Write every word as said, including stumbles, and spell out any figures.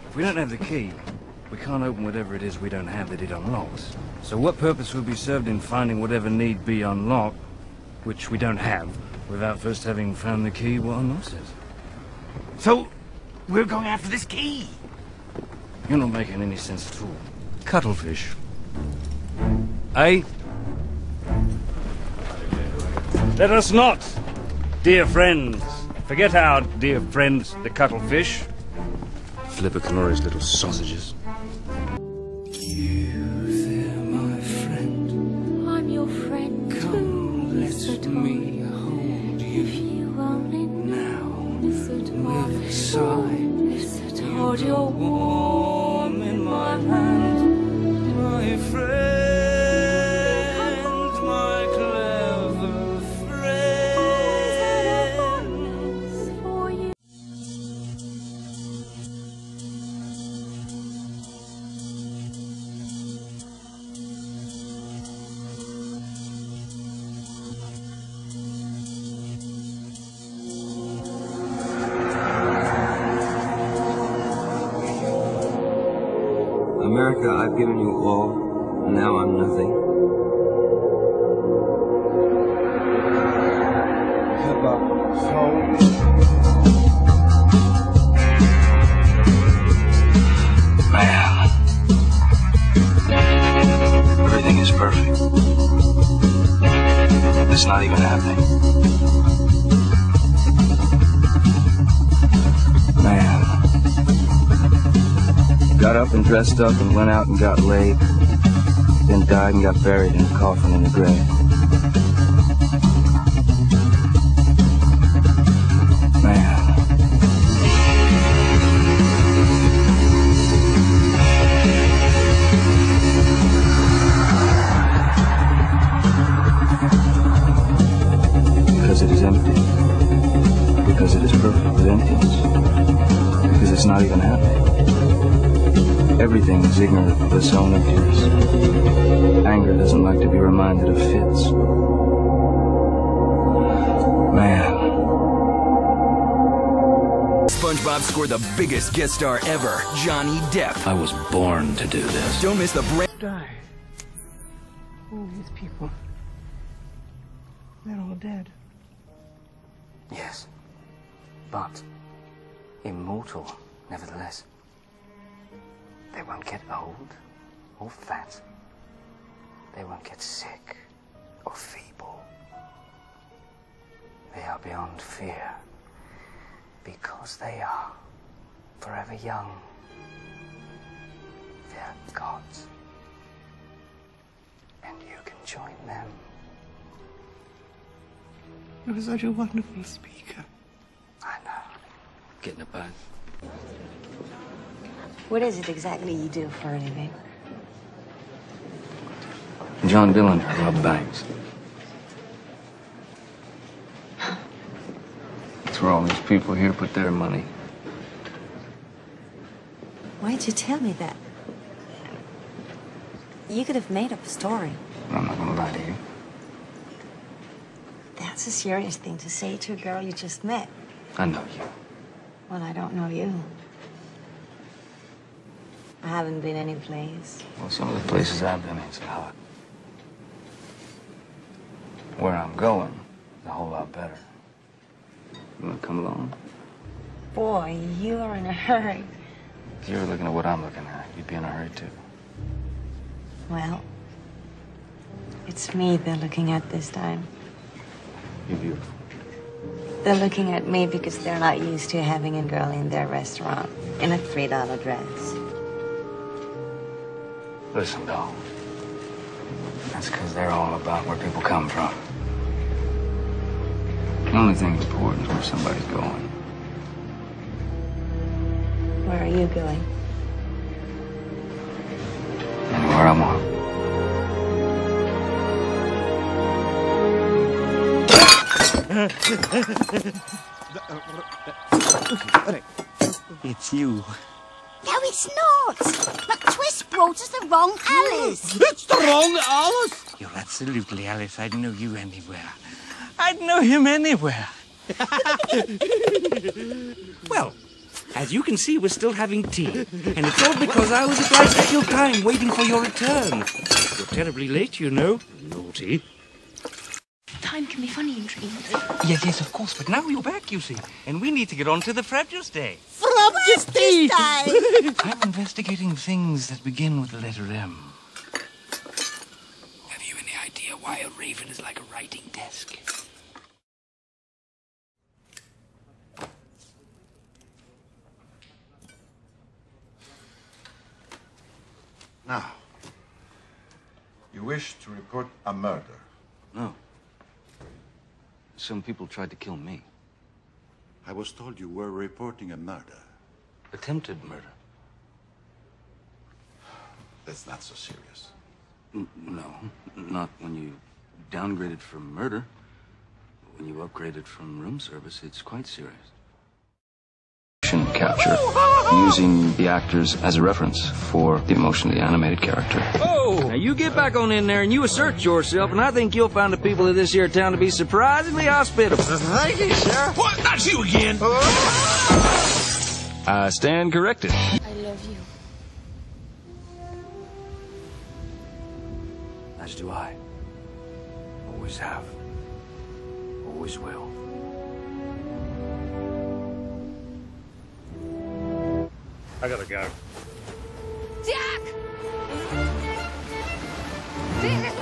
If we don't have the key, we can't open whatever it is we don't have that it unlocks. So what purpose would be served in finding whatever need be unlocked, which we don't have, without first having found the key what unlocks it? So, we're going after this key. You're not making any sense at all. Cuttlefish. Eh? Let us not, dear friends, forget our dear friends, the cuttlefish. Flipper Canori's little sausages. You there, my friend. I'm your friend. Come, let me hold you. If you only Now, listen with a sigh, listen, hold your warm in my hand, my friend, my clever friend. for you. America, I've given you all, and now I'm nothing. Hip hop, soul. Man, everything is perfect. It's not even happening. Man. Got up and dressed up and went out and got laid. Then died and got buried in a coffin in the grave. Man. Because it is empty. Because it is perfect with emptiness. Because it's not even happening. Everything is ignorant of its own emptiness. Anger doesn't like to be reminded of fits. Man. SpongeBob scored the biggest guest star ever, Johnny Depp. I was born to do this. Don't miss the brand. Die. All these people. They're all dead. Yes. But immortal, nevertheless. They won't get old or fat. They won't get sick or feeble. They are beyond fear because they are forever young. They're gods. And you can join them. You're such a wonderful speaker. I know. Get in the bag. What is it exactly you do for a living? John Dillinger robbed banks. That's where all these people here put their money. Why'd you tell me that? You could have made up a story. I'm not gonna lie to you. That's a serious thing to say to a girl you just met. I know you. Well, I don't know you. I haven't been any place. Well, some of the places I've been ain't so hot. Where I'm going, a whole lot better. You wanna come along? Boy, you're in a hurry. If you were looking at what I'm looking at, you'd be in a hurry too. Well, it's me they're looking at this time. You're beautiful. They're looking at me because they're not used to having a girl in their restaurant in a three dollar dress. Listen, doll. That's because they're all about where people come from. The only thing important is where somebody's going. Where are you going? Anywhere I want. It's you. No, it's not. McTwist brought us the wrong Alice. It's the wrong Alice. You're absolutely Alice. I'd know you anywhere. I'd know him anywhere. Well, As you can see, we're still having tea. And it's all because I was obliged to kill time waiting for your return. You're terribly late, you know. Naughty. Time can be funny in dreams. Yes, yes, of course. But now you're back, you see. And we need to get on to the Frabjous Day. Frabjous Day! I'm investigating things that begin with the letter M. Have you any idea why a raven is like a writing desk? Now, you wish to report a murder? No. Some people tried to kill me. I was told you were reporting a murder. Attempted murder. That's not so serious. N no, not when you downgraded from murder. When you upgraded from room service, it's quite serious. Capture, using the actors as a reference for the emotionally animated character. Oh! Now you get back on in there and you assert yourself, and I think you'll find the people of this here town to be surprisingly hospitable. Thank you, Sheriff. What? Not you again! I stand corrected. I love you. As do I. Always have. Always will. I gotta go. Jack! Jack!